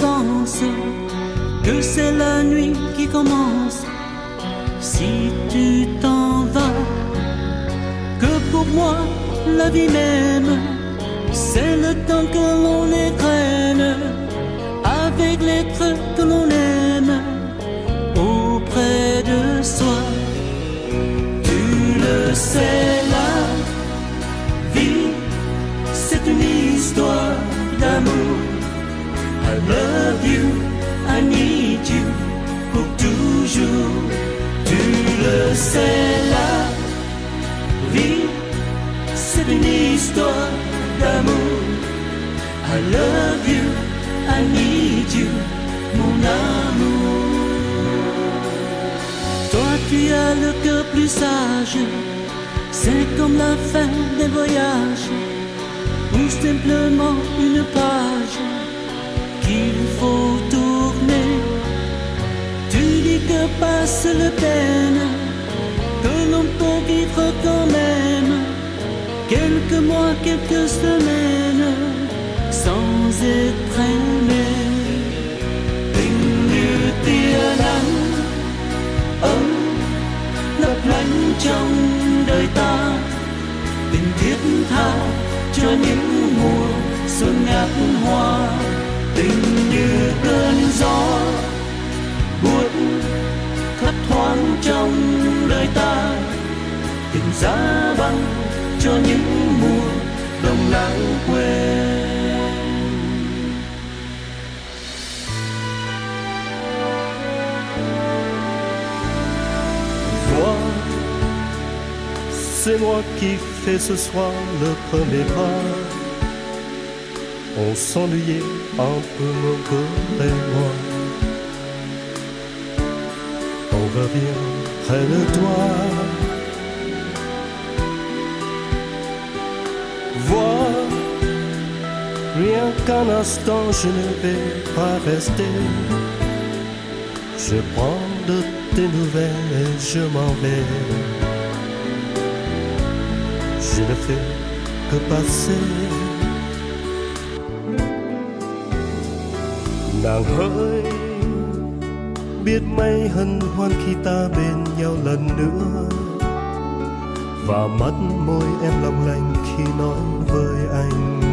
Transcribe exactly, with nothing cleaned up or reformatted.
pense que c'est la nuit qui commence. Si tu t'en vas, que pour moi la vie même, c'est le temps que l'on égrène avec l'être que l'on aime auprès de soi. Tu le sais, la vie, c'est une histoire d'amour. I love you, I need you pour toujours. Tu le sais, la vie, c'est une histoire d'amour. I love you, I need you, mon amour. Toi tu as le cœur plus sage, c'est comme la fin des voyages, ou simplement une page qu'il faut tourner. Tu dis que passe le peine, que l'on peut vivre quand même quelques mois, quelques semaines sans être aimé. tình như tia nắng ấm lấp lánh trong đời ta, tình thiết tha cho những mùa xuân ngát hoa. Tình như cơn gió buốt thấp thoáng trong đời ta, tình giá băng cho những mùa đông lãng quên. Vois, c'est moi qui fais ce soir le premier pas. On s'ennuyait un peu, mon corps et moi. On revient près de toi. Vois, rien qu'un instant, je ne vais pas rester. Je prends de tes nouvelles et je m'en vais. Je ne fais que passer. Nàng hỡi, biết mấy hân hoan khi ta bên nhau lần nữa, và mắt môi em long lanh khi nói với anh.